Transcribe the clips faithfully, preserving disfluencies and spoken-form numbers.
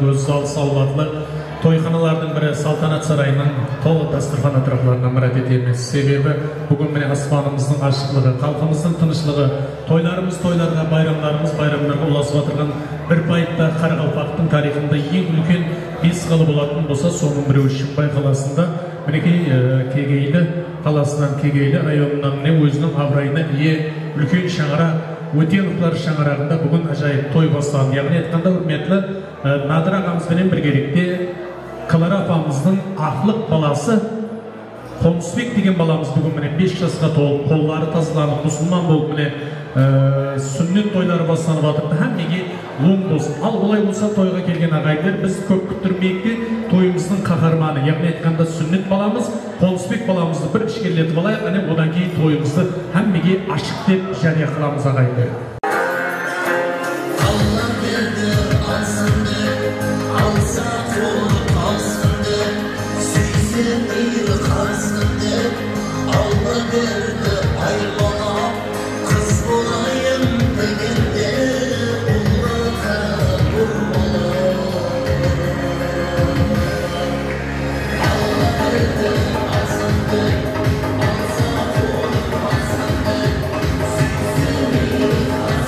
көз зал салбатлы тойханалардың бірі Салтанат сарайының толы дастархан атрауларына мұрат етеміз. Себебі бүгін міне аспанымыздың ашықтығы, халқымыздың тынышлығы, тойларымыз тойларға, байрамдарымыз байрамдарға ұласып отырған бір пайытта Қарақалпақтың тарихында ең үлкен бес қала болатын болса, соның біреуі Шымбай қаласында, мінекей Кегейлі қаласынан, Кегейлі районынан не өзінің абырайына ие үлкен шаңырақ Өтеновлар шаңырағында бүгін ажайып той басталды. Яғни айтқанда, құрметті Надыр ағамызбенен біргелікте Клара апамыздың ақлық баласы Қонысбек деген баламыз бүгін міне бес жасқа толып, қолдары тазаланып, мұсылман болып міне сүннет тойлары басталып жатыр. Әммеге лоң болсын. Ал олай болса, тойға келген ағайындар, біз көп күттірмейік те тойымыздың қаһарманы, яғни айтқанда сүннет баламыз Қонысбек баламызды бір ішкерлетіп алайық, әне одан кейін тойымызды әммеге ашық деп жария қыламыз ағайындар. Thank you.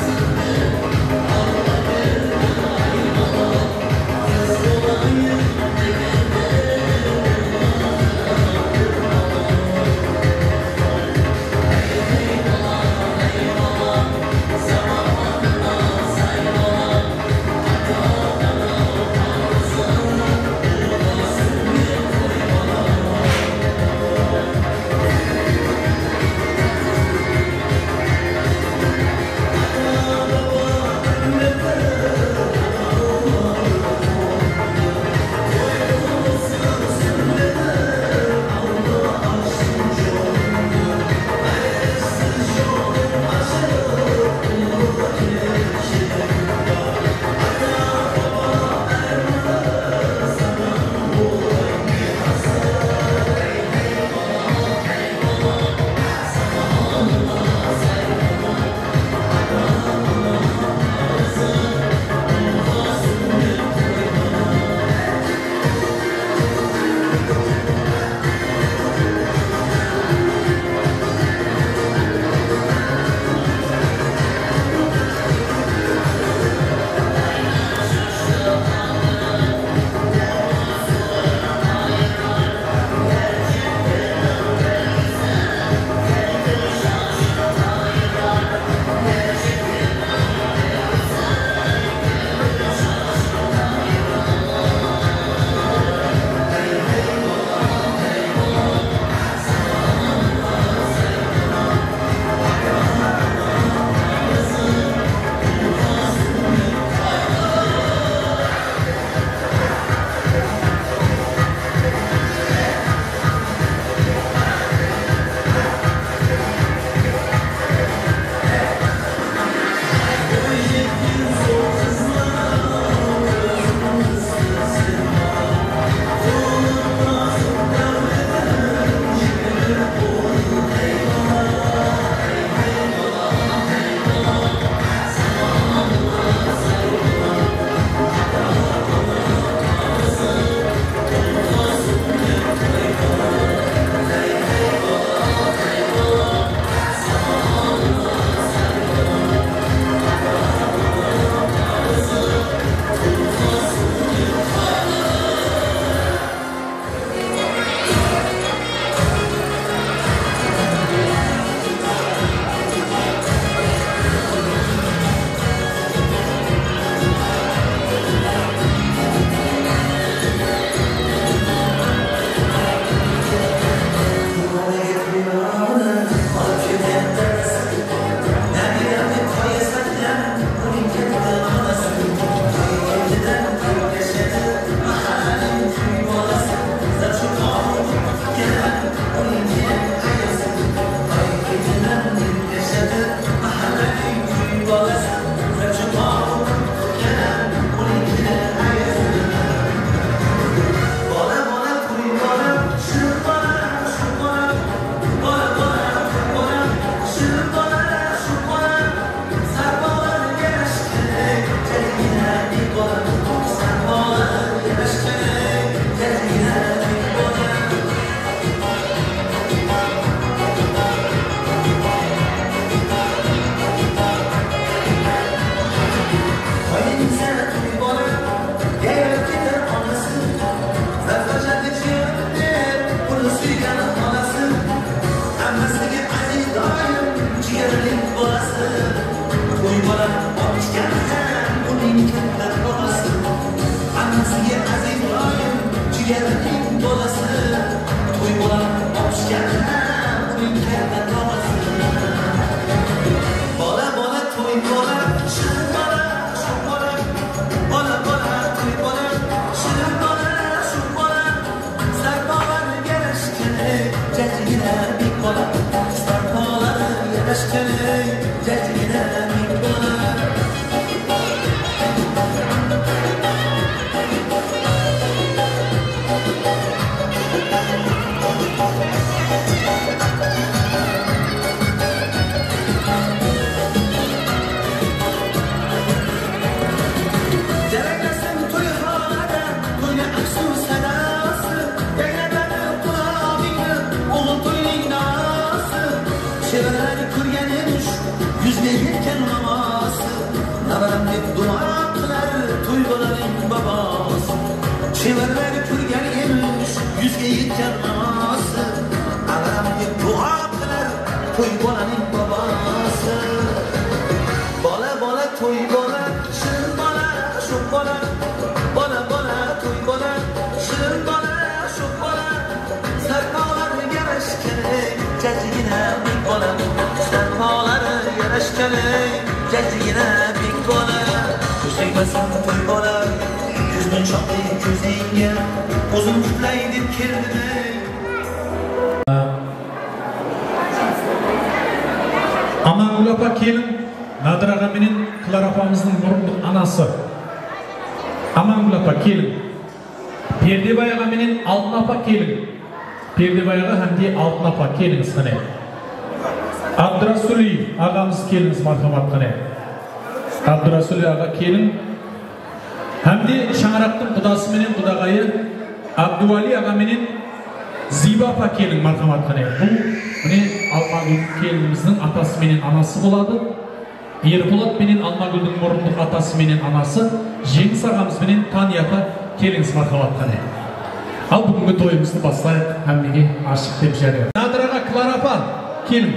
Çevirleri kürgen yemiş, yüzge yetken anası. Ağram dep dua kılar, toy bolanın babası. Bola bola toy bola, şirin bola, şok bola. Bola bola toy bola, şirin bola, şok bola. Sarpalar yarışkene, cacigine big bola. Sarpalar yarışkene, cacigine big bola. Kuşaymasın toy bola. Yüzünü çatı gözeyge, uzun tutlaydım kendime. Amangul apa kelin, Nadir ağa menen Kılar apamыздың murunduk anası. Amangul apa kelin. Perdebay ağa menen Altın apa kelin. Perdebay ağa hamdi Altın apa keliniz qane. Abdurasuli ağamız keliniz marhamat qane. Abdurasuli ağa kelin. Hamdi Şаңырақтың құдасы менен құдағайы Абдували аға менен Зиба апа келін мархамат қане. Бұл міне Алмагүл келініміздің атасы менен анасы болады. Ерболат менен Алмагүлдің мұрындық атасы менен анасы, Жеңіс ағамыз менен Тани апа келіңіз мархамат қане. Ал бүгінгі тойымызды бастайық, әммеге ашық деп жария. Надыр аға, Клар апа келін.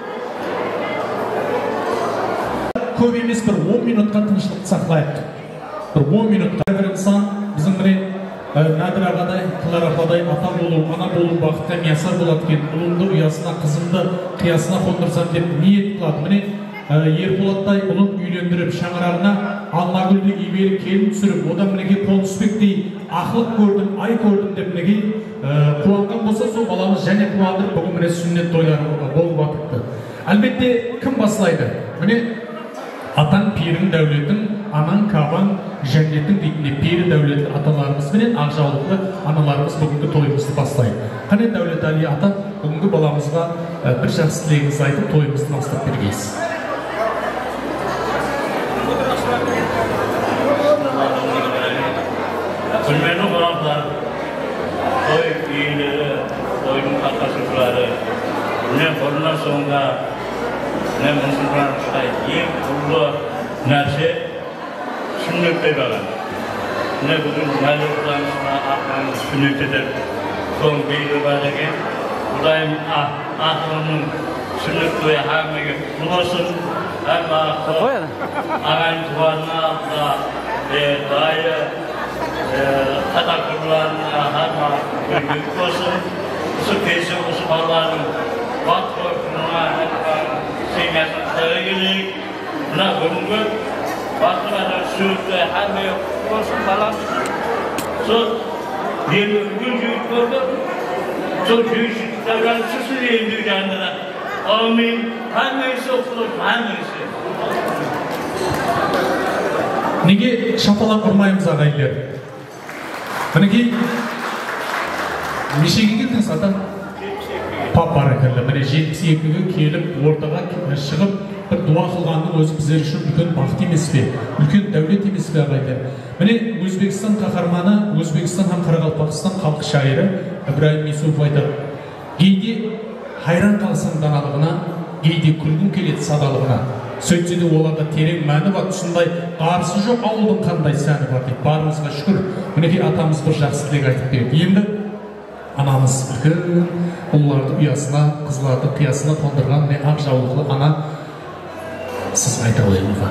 Көп емес бір он минутқа тыныштық сақлайық. Bir on minutqa bir insan bizim bir Nadir ağaday, Kılar apaday ata болу, ana болу бақытта миясар болады екен. Ұлымды ұясына, қызымды қиясына қондырсам деп ниет қылады. Міне Ерболаттай ұлын үйлендіріп, шаңырағына Алмагүлді ибелі келін түсіріп, одан мінеге Қонысбектей ақылық көрдім, ай көрдім деп мінеге қуанған болса, сол баламыз және қуандырып, бүгін міне сүннет тойлары болып атыпты. Әлбетте кім басылайды? Міне Atan pirin dәулетін, anan kaban жәннеттің дейтінде пері дәулеті аталарымыз менен ақжаулықты аналарымыз бүгінгі тойымызды бастайды. Қане Дәулет Али ата бүгінгі баламызға бір жақсы тілегіңіз айтып тойымызды бастап бергейсіз. Құрметті қонақтар, той иелері, тойдың қатысушылары, міне бұрыннан соңға мен мұсылманшыларға ең құнды нәрсе сүннетте болған. Міне бүгін мәлімдерімізге ақырын сүннеттедік. Соң белгі бар екен. Құдайым ақырының сүннет тойы әрмеге құласын, әрме ағайын туғанына да дайы қатақырларына әрме көргек болсын. Осы песі, осы балалардың бат қорқынына семьясын қытары келейік. Мына бүгінгі батырмада сөзді әрме болсын баламыз. Сол елі үлкен жүйіт болды. Сол жүйіттерden süsün eğildir kendine. Amin. Hangisi okulur, hangisi? Неге шапалақ ұрмаймыз ағайлар? Мінеге нешеге келдіңіз ата? Пап бар екенлі. Міне жетпіс екіге келіп, ортаға шығып, бір дуа қылғанның өзі біздер үшін үлкен бақыт емес пе? Үлкен дәулет емес пе ағайлар? Міне Өзбекстан қаһарманы, Өзбекстан һәм Қарақалпақстан халық шайыры Ибраһим Юсупов айтады. Кейде хайран қалсаң даналығына, кейде күлгің келеді садалығына. Сөйтсе де оларда терең мәні бар, тұсындай қарсы жоқ ауылдың қандай сәні бар дейді. Барымызға шүкір, мінекей атамыз бір жақсы тілек айтып берді. Енді анамыз үлкен ұлларды ұясына, қызларды қиясына қондырған не ақ жаулығы ана сіз айта қойыңызға.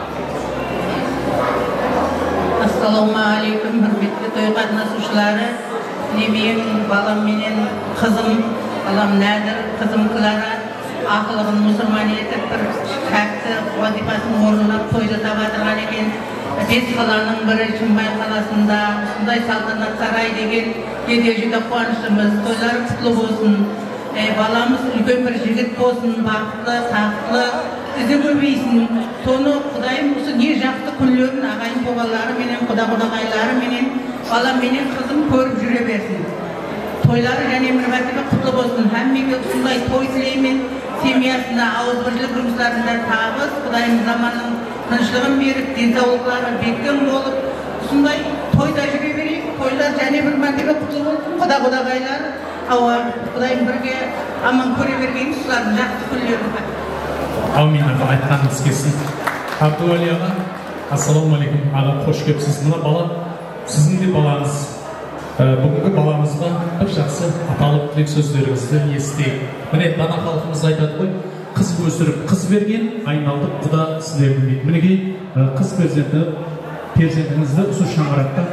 Ассалаумағалейкум, құрметті той қатынасушылары. Немем, балам менен қызым, балам Нәдір, қызым Клара ақылығын мұсылман етіп бір тәкті вазифасын орындап тойды табатырған екен. Бес қаланың бірі Шымбай қаласында осындай салтанат сарай деген еде жүдә қуаныштымыз. Тойлар құтлы болсын, баламыз үлкен бір жігіт болсын, бақытлы, тақтылы, ізі көбейсін. Соны Құдайым осы не жақсы күнлерін ағайын боғалары менен, құда-құдағайлары менен, балам менен қызым көріп жүре берсін. toylары және мәртебе құтлы болсын. Һәммеге сондай той тілеймін. Семьясына ауызбірлік жұмыстарында табыс, Құдайым заманның тыныштығын беріп, денсаулықтары бекем болып, сондай тойда жүре берейік. Тойлар және бір мәртебе құтлы болсын. Құда құдағайлар, ауа Құдайым бірге аман көре берген сіздердің жақсы күндеріңізді. Аумин аға, айтқаныңыз келсін. Абдуғали аға, ассалаумағалейкум. Аға, қош келіпсіз. Мына бала, сіздің де балаңыз. Бүгінгі баламызға бір жақсы аталық тілек сөздеріңізді естейік. Міне дана халқымыз айтады ғой, қыз өсіріп қыз берген, айналдық құда сіздердің дейді. Мінекей қыз перзенті, перзентіңізді осы шаңырақта.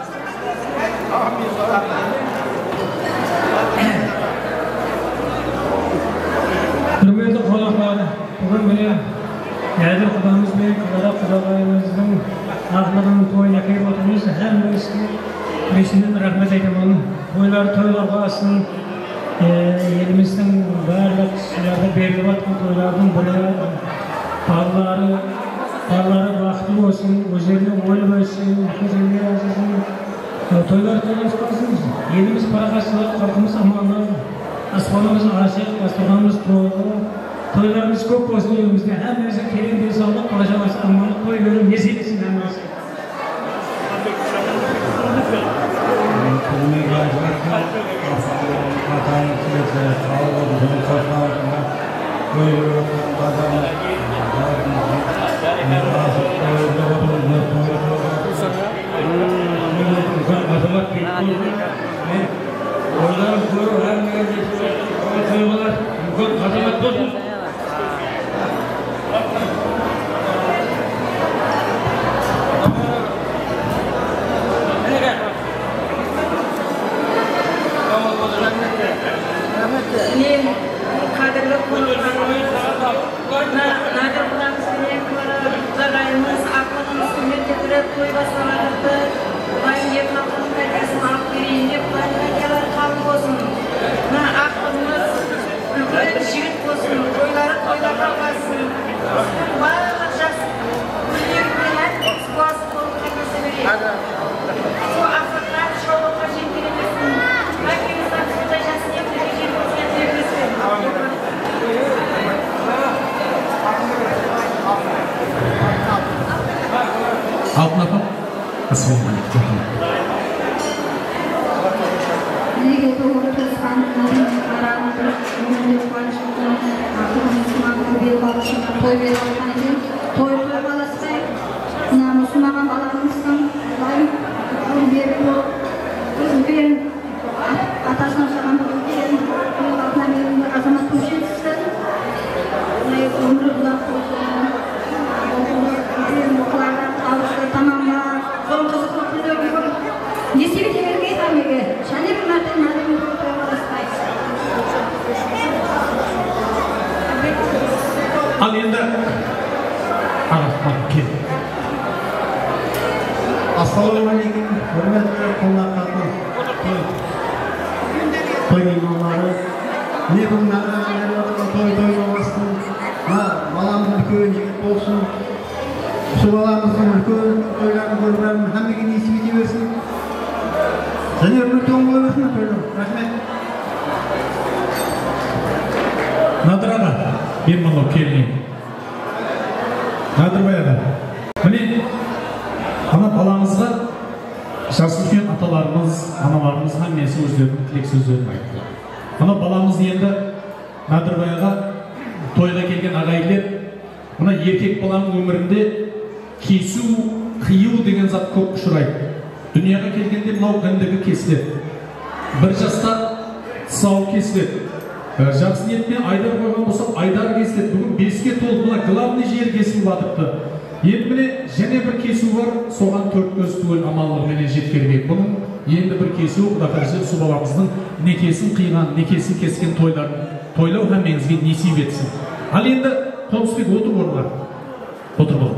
Құрметті қонақтар, бүгін міне Әділ құдамыз бен Қадара құдағайымыздың ақылығын тойына келіп отырмыз. Әміріске Решінен рахмет айтамын. Тойлар тойларға асын, еліміздің барлық кісілерді беріліп атқан тойлардың бірі, балалары, балалары бақытты болсын, өздеріне ойлы болсын, көзіне азысын. Тойлар тойлар қалсын, еліміз парақасылық, халқымыз аманлы, аспанымыз ашық, дастарханымыз толы, тойларымыз көп болсын елімізде. Әмірісі терең денсаулық, болашағымыз аманлық, той көріп несиелесін әмірісі. Kılmayı gayretler, hatanı kilise, sağlığı, bizim soslarına, böyle yapılan kazanlar, mirasık koyuldu, oturuldu, koyuldu, Azamat bekliyor. Oradan koyu her yerde koyuldular, azamat bozuldu. Мен қадірлі қонақтарымыз, Надыр құдамыз бен құдағайымыз, ақылымыз мектепті той басталады. Құдайым ел халқының тәрбиесін алып берейін деп Құдайым қабыл болсын. Ақылымыз үлкен жігіт болсын, тойлары тойларға бассын. Барлық жақсы күндерімен әркез басып болып қайнаса берейік. Сол ақылдан шоуға жеткенемесін. Әкеміздің сондай жасы немізге жеткізген тергізбен. Алтын апа, ассалаумағалейкум. Неге тоғыр туысқандарым қарағымды өмірде қуанышымды ақылымыз маған беріп алышымды той беріп алған екен. Той той баласпай, мына мұсылмаған баламыздың Құдайым беріп болып, үлкен атасына шаған үлкен алтына беріп азамат көшетісті. Өмірі бұлақ болсын, үлкен оқылардан табысты тамамлар, соң қызықлы күндерін көріп, несібе тегерге етамеге, және бір мәрте мәдімен той баласпай. Ал енді аға, кел. Ассалаумағалейкум, құрметті қонақтар, той меймандары, не бүгін ағайындар отырған той той болсын, баламыз үлкен жігіт болсын, осы баламыздың үлкен тойларын көріп һәммеге несіп ете берсін, және өмір тоң бола берсін тойлар. Рахмет. Надыр аға, бер мынау келінен. Надырбай аға, міне ана балаңызға жасы үлкен аталарымыз, аналарымыз һәммесі өздерінің тілек сөздерін айтты. Ана баламыз енді Надырбай аға тойға келген ағайлар, мына еркек баланың өмірінде кесу, қию деген зат көп ұшырайды. Дүнияға келгенде мынау кіндігі кесіледі. Бір жаста тұсау кесіледі. Жақсы ниетпен айдар қойған болсақ, айдар кесіледі. Бүгін беске толып, мына главный жер кесіліп жатыпты. Енді міне және бір кесу бар, соған төрт көз түгел аманлығыменен жеткермек. Бұның енді бір кесу, Құда қаржы су баламыздың некесін қиған, некесін кескен тойларын тойлау һәммеңізге несіп етсін. Ал енді Қонысбек отыр орынға. Отыр бол.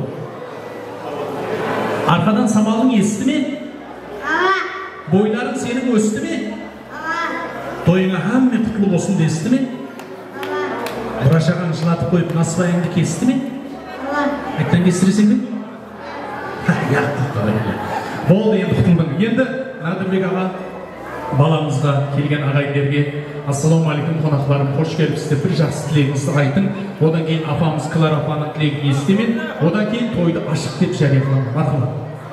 Арқадан самалың есті ме? Бойларың сенің өсті ме? Тойыңа һәмме құтлы болсын десті ме? Бұрашаған жылатып қойып насыбайыңды кесті ме? Айттан кестіресің бе? Болды енді құтылдың. Енді Надырбек аға баламызға келген ағайындерге ассаламу алейкум қонақтарым, қош келіпсіздер, бір жақсы тілегіңізді айтың. Одан кейін апамыз Клара апаның тілегін естімен, одан кейін тойды ашық деп жарияламын. Мархабат.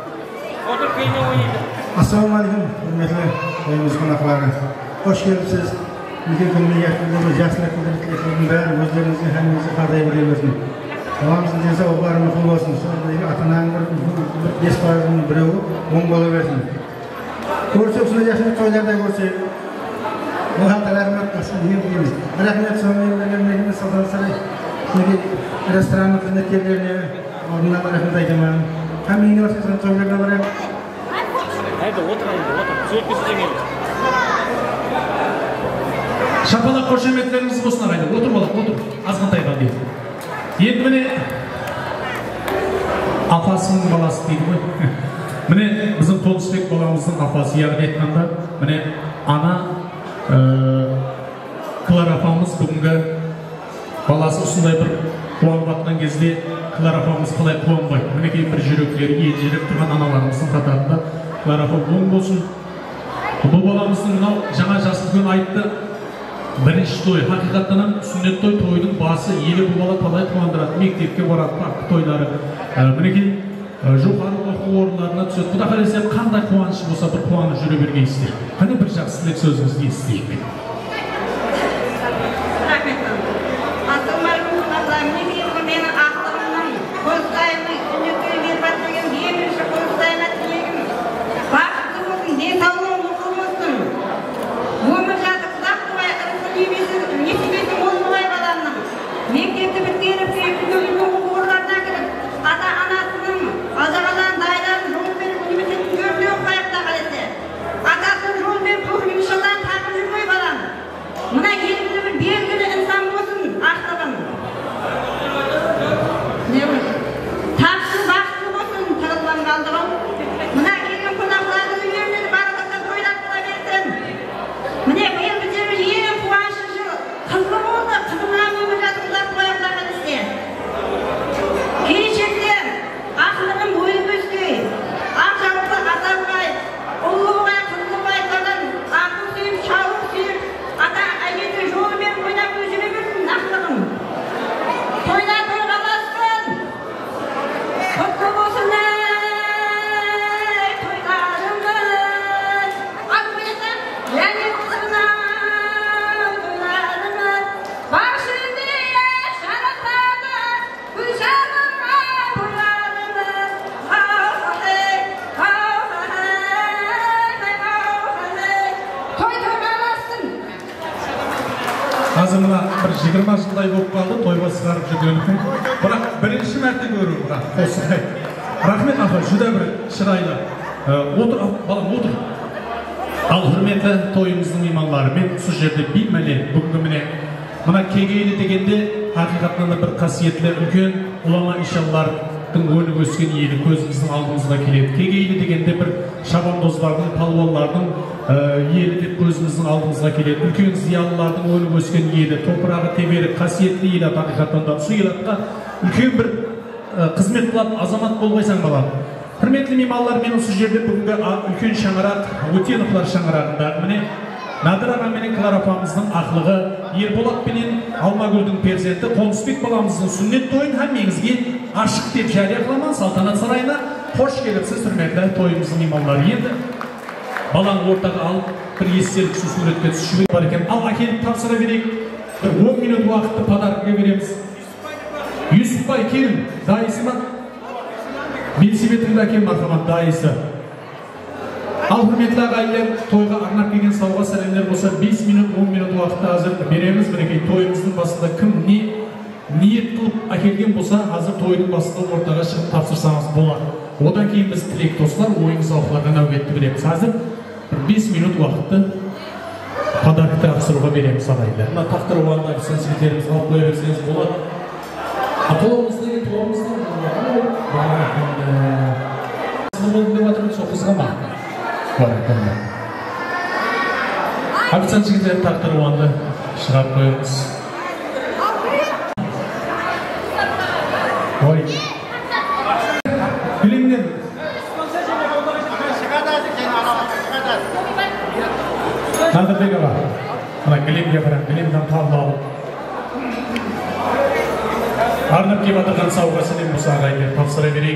Ассаламу алейкум, құрметті тойымыз қонақтары. Қош келіпсіз. Мүмкін күніне ертілдегі жақсылық тілектердің бәрі өздеріңізге хәміңізге қардай біле берсін. Баламыздың денсаулығы бары мықты болсын. Сол ата-ананың бір бес пайызының біреуі оң бола берсін. Көрсек, сондай жақсылық тойларда көрсек, оған да рахмет болсын, ең дейміз. Рахмет соңғы елдеріне салтанат сарай ресторанның қызметкерлеріне орнынан рахмет айтамын. Хаммиңне барсақ, тойларда барайық. Haydi otur, haydi otur. Sürekli size gelin. Шапалақ қошеметтеріңіз болсын ағайын. Отыр балақ, отыр. Азғантайға дейді. Енді міне апасының баласы дейді ғой. Міне біздің Толысбек баламыздың апасы, яғни айтқанда, міне ана Клара апамыз бүгінгі баласы осындай бір қуанып жатқан кезде Клара апамыз қалай қуанбайды. Мінекей бір жүректері елжіреп тұрған аналарымыздың қатарында Клара апам оң болсын. Бұл баламыздың мынау жаңа жасыл күн айтты. Бірінші той, хақиқаттан сүннет той, тойдың басы, елі бұл бала талай қуандырады, мектепке барады, пакты тойлары. Мінекей жоғары оқу орындарына түседі. Құда қаласа қандай қуанышы болса бір қуанып жүре бергейсіздер. Қане бір жақсы тілек сөзіңізді естейік мен. Азымына бір жиырма жылдай болып қалды, тойға сығарып жүргенім. Бірақ бірінші мәрте көру бірақ қосылай. Рахмет апа, жүдә бір шырайлы. Отыр, балам, отыр. Ал хүрметті тойымыздың иманлары, мен сұс жерде білмәле бүгінгі міне. Мына кегейлі дегенде хақиқатынан бір қасиетлі үлкен ұлама иншаллардың өніп өскен елі көзіміздің алдымызға келеді. Кегейлі дегенде бір шабандоздардың, палуалардың елі деп көзіміздің алдымызға келеді. Үлкен зиялылардың өніп өскен елі, топырағы тебері, қасиетті елі хақиқатында. Осы елатқа үлкен бір қызмет қылып, азамат болмайсаң балам. Құрметті меймандар, мен осы жерде бүгінгі үлкен шаңырақ, Өтеновлар шаңырағында міне Надыр аға менен Клара апамыздың ақлығы, Ерболат пенен Алмагүлдің перзенті Толысбек баламыздың сүннет тойын һәммеңізге ашық деп жария қыламын. Салтанат сарайына қош келіпсіз, құрметті тойымыздың меймандары. Енді баланы ортаға алып, бір естелікші суретке түсіріп бар екен. Ал әкеліп тапсыра берейік. Бір он минут уақытты подаркаға береміз. Юсупбай келін, дайысы ма? Белсебетіңді әкем мархамат, дайысы. Ал құрметті ағайындар, тойға арнап келген сауға сәлемдер болса бес минут он минут уақытта hazır береміз. Мінекей тойымыздың басында кім не ниет қылып әкелген болса, hazır тойдың басында ортаға шығып тапсырсаңыз болады. Одан кейін біз тілек достар, ойын сауықтарға нәубетті береміз. Hazır бес минут уақытты подарок тапсыруға береміз ағайындар. Мына тақтыр уағында сәнсветтеріміз алып қоя берсеңіз болады. Атолымыз деген тоғымыздан Баракалла. Официант жігіттер тақтыр уанды шығарып қойыңыз. Ой. Білімден. Ana gelim yaparan, gelimden tavla alıp. Arnab ki batırgan savgasını Musa Ağa'ya tafsıra vereyim.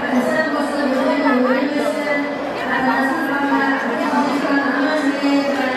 Thank you.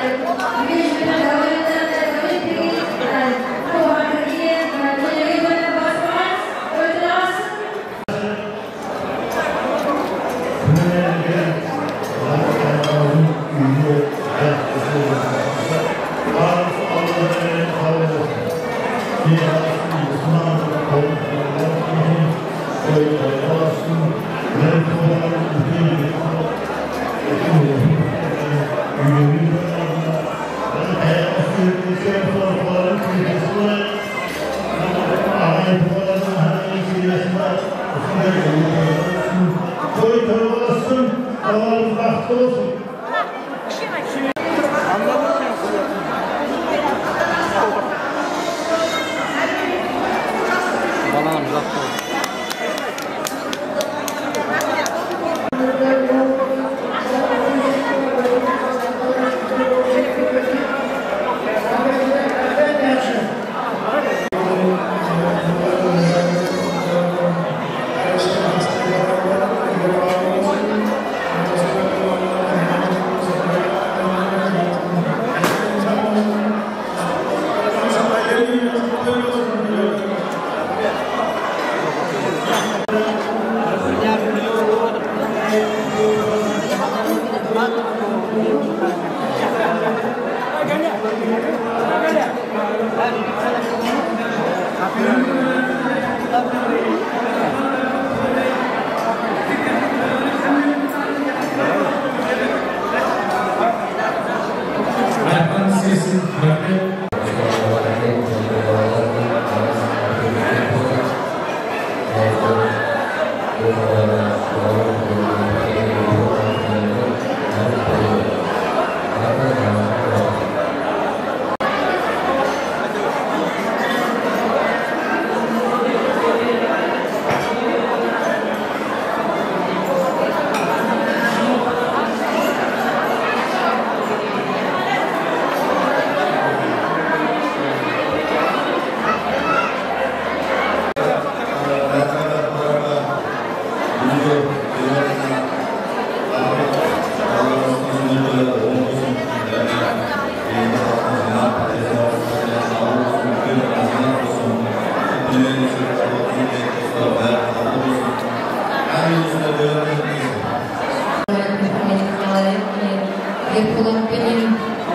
benim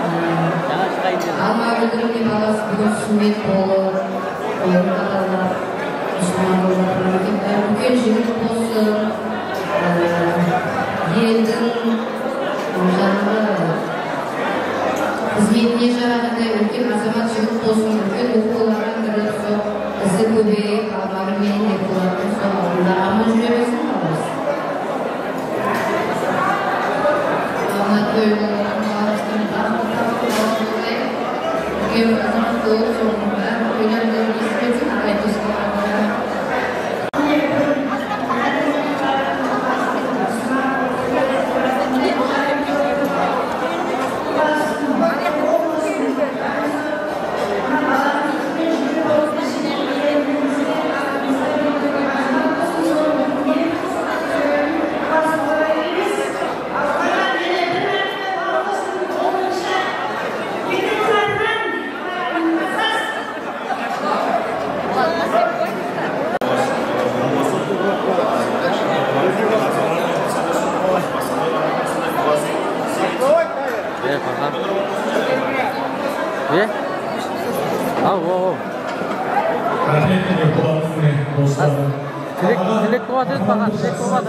alma bildirimli balası bugün sünnet olur. Oyun kadarlar. Müslüman olmaklar. Bugün jimit olsun. Yedin. Hizmetine jaraganda ulkan azamat jimit olsun. Ulkan o'qulardan biri so izi ko'payib, avvalgi men deb qo'yadi. So ular amal juraversin. Dilek kuatı bakar, dilek kuatı.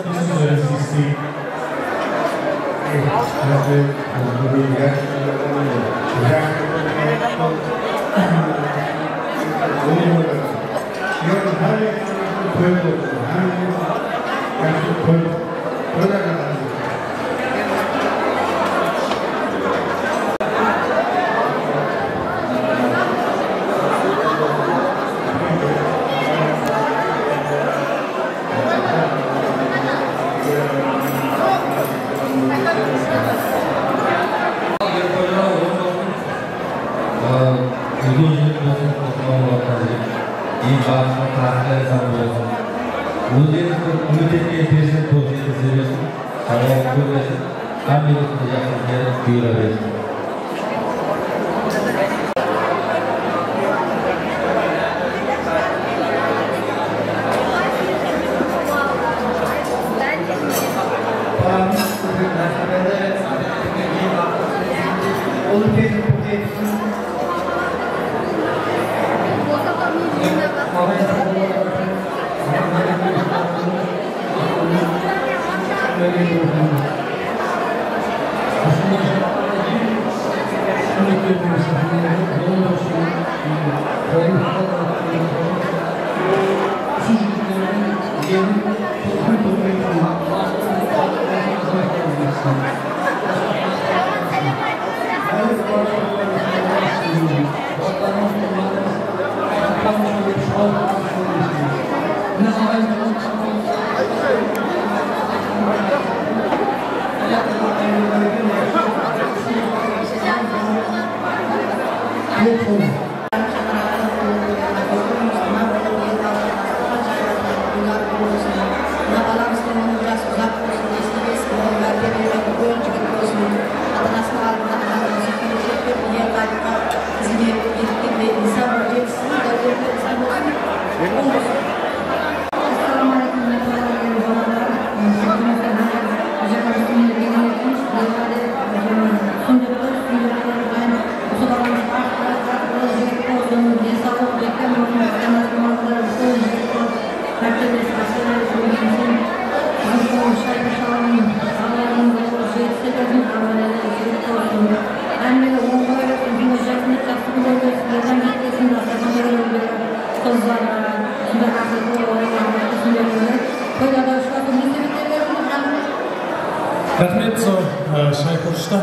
Rahmet so Şaykuruş'ta.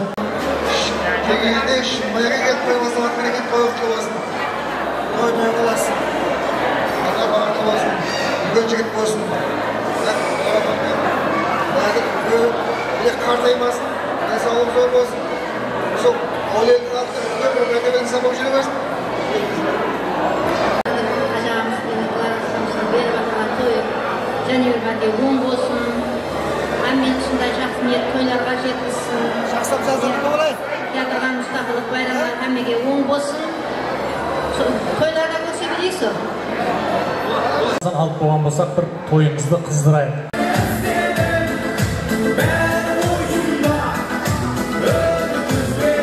Çekildik, mayaga ketmey olsa, hareket koyup olsun. Koymaya kalasın. Ata bağırtı olsun. Bugün çekip olsun. Bir kartaymasın. Neyse oğlum zor olsun. Çok olayın altı. Ben de ben sana boşuna versin. Және өрбәде оң болсын. Әммен шындай жақсы ниет тойларға жеткізсін. Жақсап жаздым болай. Ядырған мұстақылық байрамдар әммеге оң болсын. Тойларға көсе білейсі. Алып болған болсақ бір тойымызды қыздырайық. Ben oyunda öldüz ve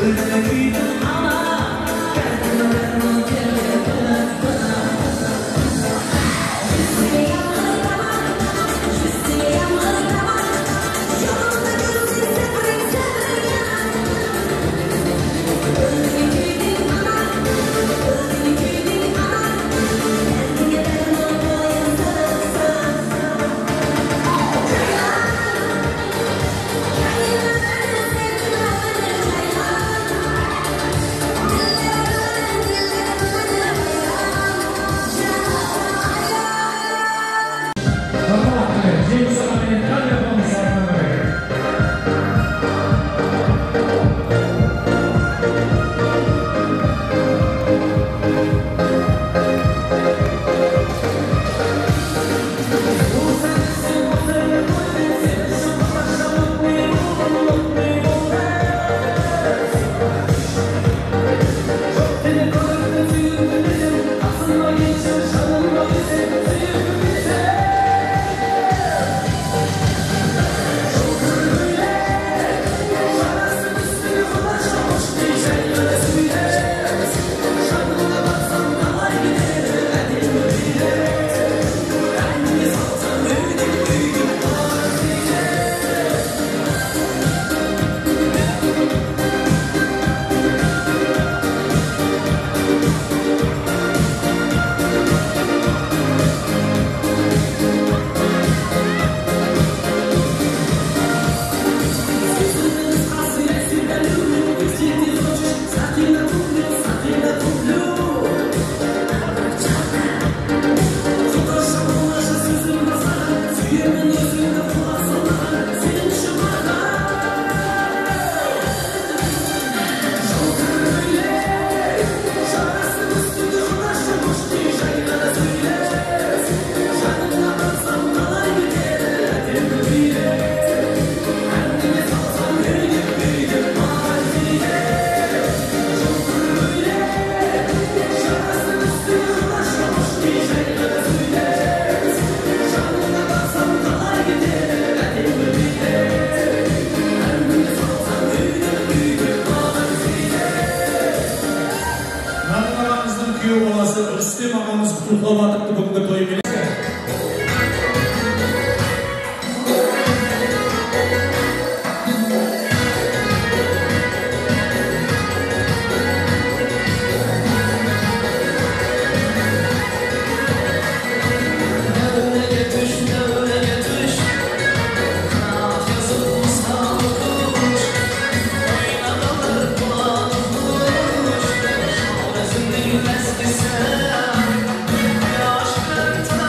Aşkın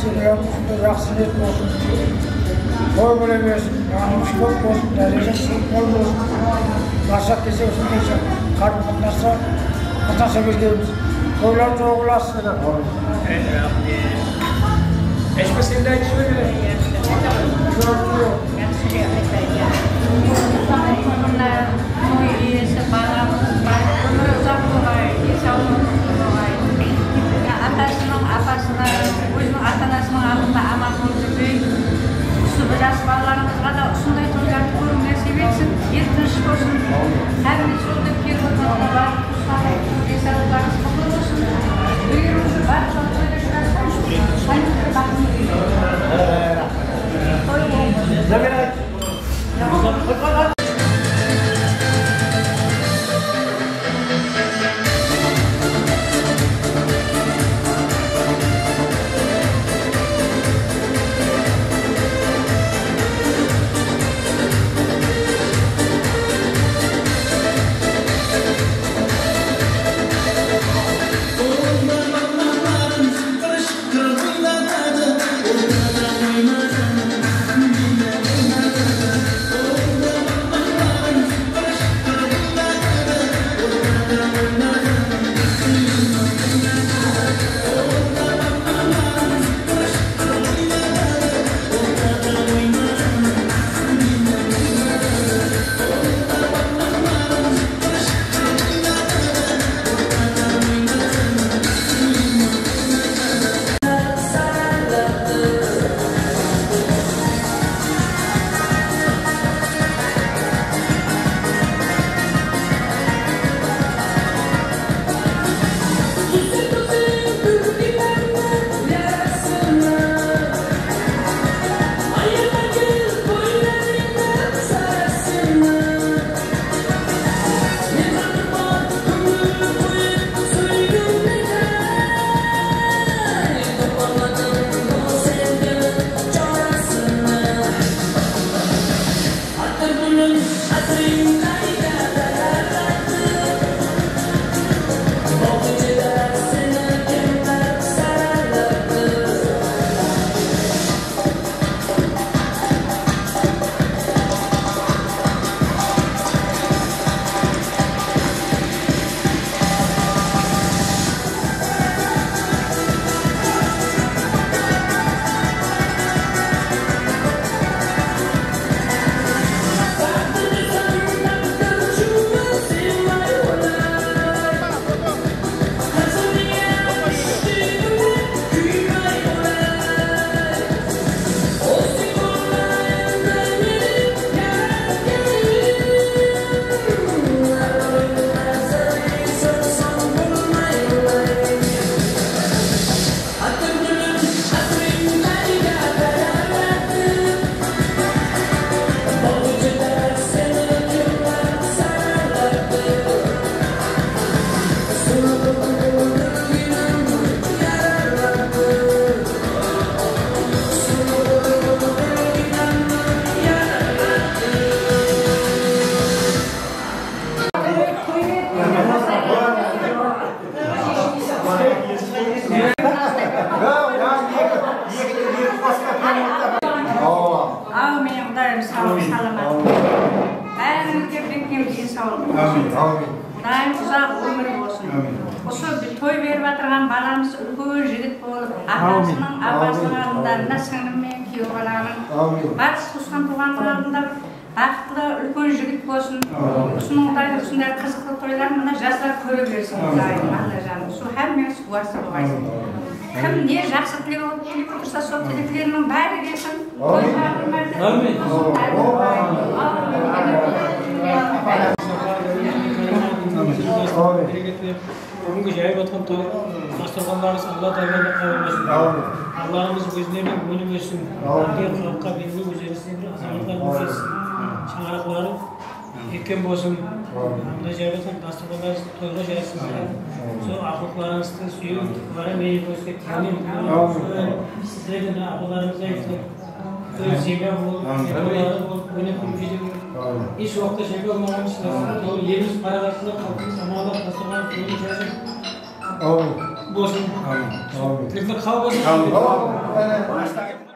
семьямыз ушундай жакшы ниет болсун. Той боло берсин, жамыш көп болсун, дәрежеси мол болсун. Барсак келсе ушундайча карым-катнашса катнашса келгенбиз. Тойлар чогуласын деп. Эшме сенде айтышып эле. Той иесі баламыз бар, өмір ұзақ болғай, денсаулық болғай. Атасының апасына, өзінің ата-анасының алдында аман болып жүргей. Жас балаларымызға да осындай тойларды көру нәсіп етсін, ел тыныш болсын. Әріне жолдап келіп отырғанда бар, туыстары, денсаулықтарыңыз құтты болсын. Үйірімізді бар тойлар жүрген сайынды бақын үйірген. Той болмыз. Құдайым ұзақ өмір болсын. Осы той беріп отырған баламыз үлкен жігіт болып, атасының, апасының алдында сіңлім мен күйеу баланың, батыс туысқан туғанның алдында бақытлы үлкен жігіт болсын. Осындай осындай қызықты тойлар мына жастар көре берсін. Құдайым, Алла жаным, сол әрмеңіз уасы болғайсың. Кім не жақсы тілек болып келіп отырса, сол тілектерінің бәрі келсін. Той жағылмайды. Бүгінгі жайып отқан той дастархандарыңыз Алла тағала қабыл болсын. Аллахымыз өзінен өнім өссін. Егер халыққа белгілі өзіңіздің бір азаматтар болсын. Шаңырақлары еккен болсын. Мына жайып отқан дастархандарыңыз тойға жайсын. Сол ақылықтарыңызды сүйіп, оларға мейір өске теңін. Сіздердің ақылдарыңызды айтып, той семья болып, тойлары болып, өніп күліп жетіп. Еш уақытта жеке olmаған ішінен, еліміз қарағатында қалқымыз амалап, дастархан көңіл жайсын. болсын. Аmin. Amin. Amin.